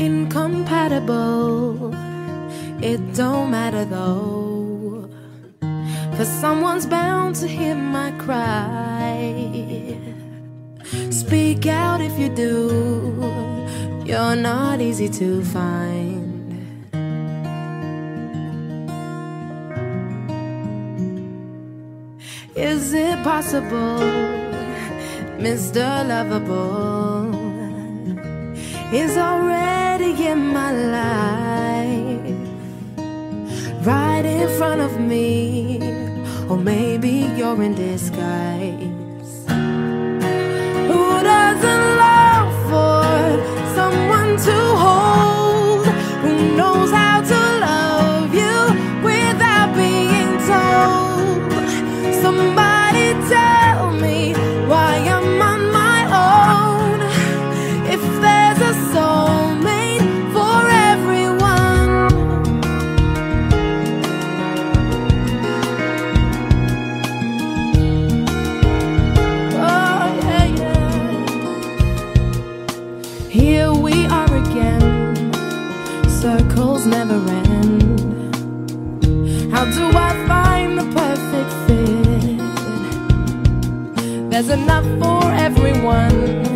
incompatible. It don't matter though, 'cause someone's bound to hear my cry. Speak out if you do, you're not easy to find. Is it possible, Mr. Lovable is already in my life, right in front of me? Or maybe you're in disguise. Who doesn't long for someone to hold? Who knows how to love you without being told? Somebody tell me why I'm on my own. If there's a soulmate for everyone. Oh yeah, yeah. Here we are again, circles never end. How do I find the perfect fit? There's enough for everyone.